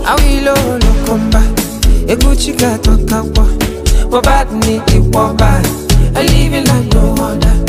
I will come back. A Gucci got on top. My bad need it one bad. I live it like no other.